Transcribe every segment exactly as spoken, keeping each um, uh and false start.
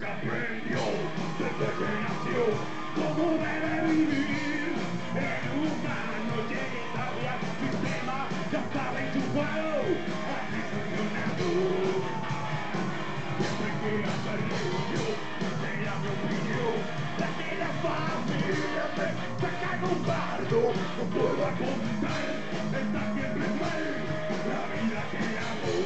nunca aprendió desde que nació cómo debe vivir en una noche de sabia. Sistema ya estaba enchufado, así funcionando. Siempre que hacer reunión, sea mi opinión, la de la familia me sacan un bardo. No puedo aguantar, está siempre mal la vida que amo.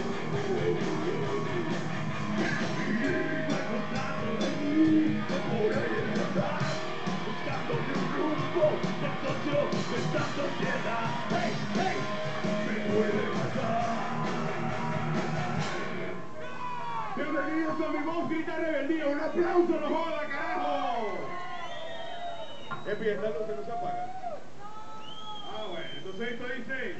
Por ahí en andar, buscando un rumbo del socio de esta sociedad. Hey, hey, me puede matar. Bienvenidos a mi voz grita rebeldía. Un aplauso, no joda, carajo. Epi, esta luz que no se apaga. Ah, bueno, entonces esto dice.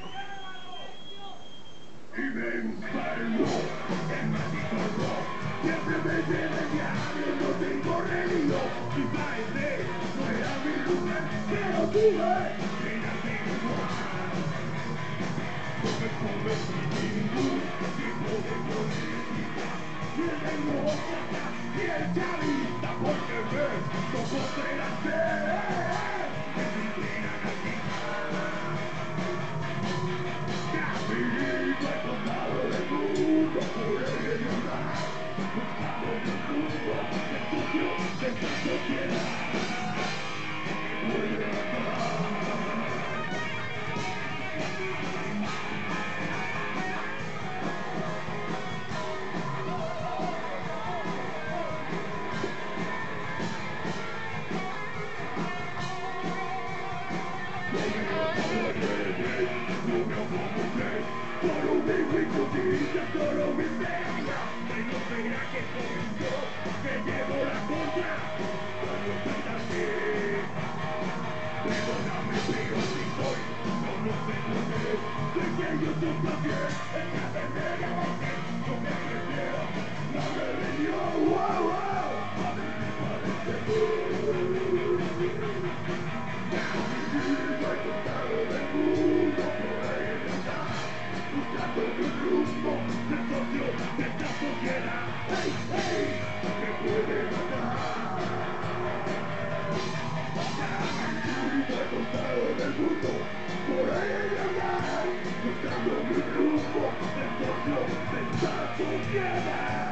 Y me gusta el rock, el maldito rock. Siempre me llena el diablo, no tengo religión. Quizá ese no era mi lugar, pero tuve que nacer igual. No me convertí en ningún tipo de política, ni el demócrata, ni el chavista, porque ves, somos de la sed, que se inclinan a quitar. Camino al costado del mundo, por el andar, buscando mi rumbo, el sucio de esta sociedad. Me puede matar. Solo mi injusticia, solo mi miseria. Pero no será que soy yo que llevo la contra. Cuando soy así, perdóname, pero si soy, no lo sé por qué. Sé que yo soy también el que hace media base. No me prefiero, la rebelión, wow, wow. A mí me parece camino al costado del mundo, por ahí en andar, buscando mi rumbo, el socio de esta sociedad. Hey, hey, me puede matar. Camino al costado del mundo, por ahí en andar, buscando mi rumbo, el socio de esta sociedad.